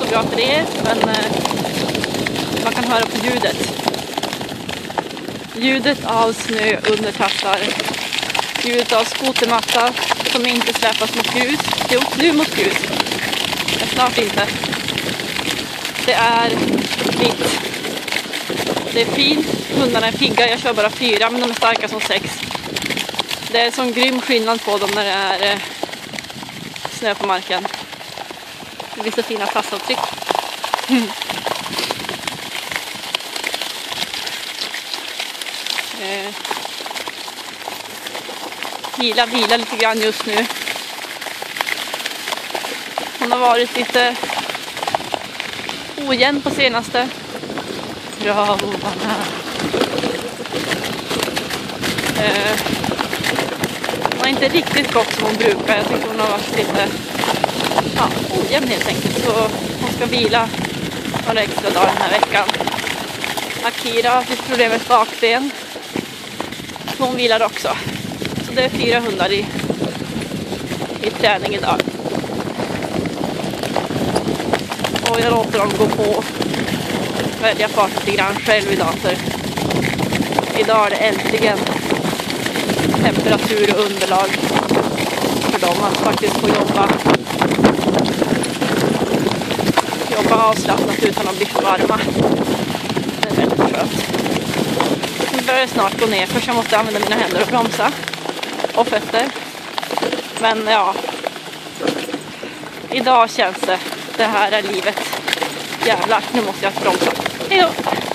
bra för er, men man kan höra på ljudet. Ljudet av snö under tassar. Ljudet av skotermatta som inte släpas mot grus. Jo, nu mot grus. Men snart inte. Det är vitt. Det är fint. Hundarna är pigga. Jag kör bara 4, men de är starka som 6. Det är sån grym skillnad på dem när det är snö på marken. Det blir så fina tassavtryck. Vila lite grann just nu. Hon har varit lite ojämn på senaste. Bravo, Anna. Hon har inte riktigt gått som hon brukar. Jag tycker hon har varit lite ojämn helt enkelt. Så hon ska vila några extra dagar den här veckan. Akira har lite problem med bakben. Så hon vilar också. Så det är 4 hundar i träning idag. Och jag låter dem gå på välja fart lite grann själv idag. För idag är det äntligen temperatur och underlag för dem att faktiskt få jobba avslappnat utan att bli för varma. Det är väldigt skönt. Nu börjar det snart gå ner, för jag måste använda mina händer och bromsa. Och fötter. Men ja, idag känns det här är livet. Jävlar, nu måste jag bromsa. Hejdå!